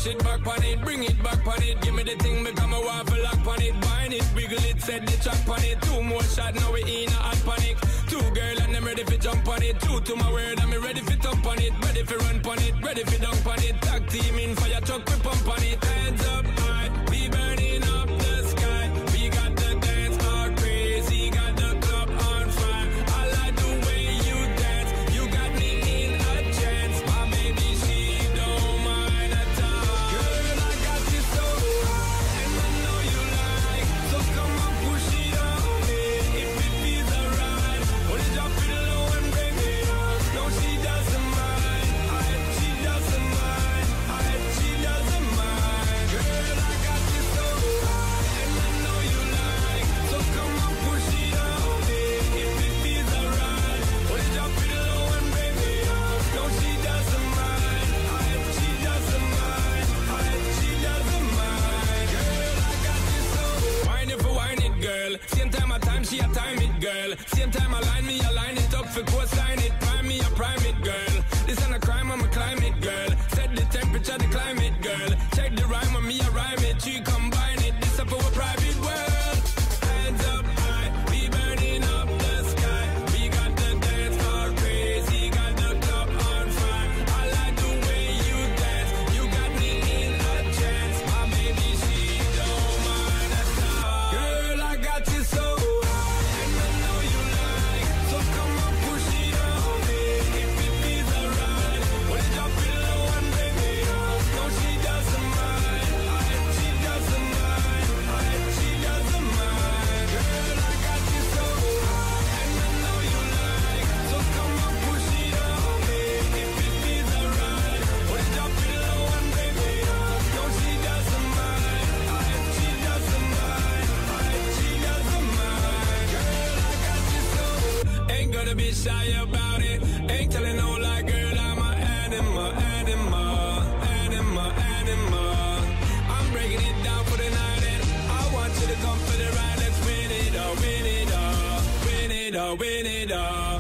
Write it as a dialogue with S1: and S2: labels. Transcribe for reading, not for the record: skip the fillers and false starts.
S1: it back on it, bring it back on it. Give me the thing, become a waffle lock on it. Bind it, wiggle it, set the track on it. 2 more shots, now we in a hot panic. 2 girl and I'm ready for jump on it. 2 to my word, I'm ready for thump on it. Ready for run on it, ready for dunk on it. Tag team in fire truck, we pump on it. Hands up high, we burning up the sky. We got the dance all crazy, got the club on fire. I like the way you dance, you got me in a trance. My baby, she don't mind at all. Girl, I got you so high, and I know you like. So come on, push it on me, if it feels alright. Wanna drop it low and bring it up. No, she doesn't mind, she doesn't mind, she doesn't mind. Girl, I got you so high, and I know you like. So come on, push it on me, if it feels alright. Wanna drop it low and bring it up. No, she doesn't mind, she doesn't mind, she doesn't mind. Girl, I got you so. Wine it for wine it, girl. Same time I time, she a time it, girl. Same time I line me, I line it up for coastline it. Prime me, I prime it, girl. This ain't a crime, I'm a climate, girl. Set the temperature, the climate, girl. Check the rhyme on me, I rhyme it. She combine it, this up for a private world. Hands up high, we burning up the sky. We got the dance all crazy, got the club on fire. I like the way you dance, you got me in a trance. My baby, she don't mind at all. Girl, I got you so high, and I know you like. So come on, push it on me, if it feels alright. Wanna drop it low and bring it up. No, she doesn't mind, she doesn't mind, she doesn't mind. Girl, I got you so high, and I know you like. So come on, push it on me, if it feels alright. Wanna drop it low and bring it up. No, she doesn't mind, she doesn't mind, she doesn't mind. Girl, I got you so. Ain't gonna be shy about it. Ain't telling no lie, girl, I'm a animal, animal, animal, animal. I'm breaking it down for the night, and I want you to come for the ride. Let's win it all, win it all, win it all, win it all.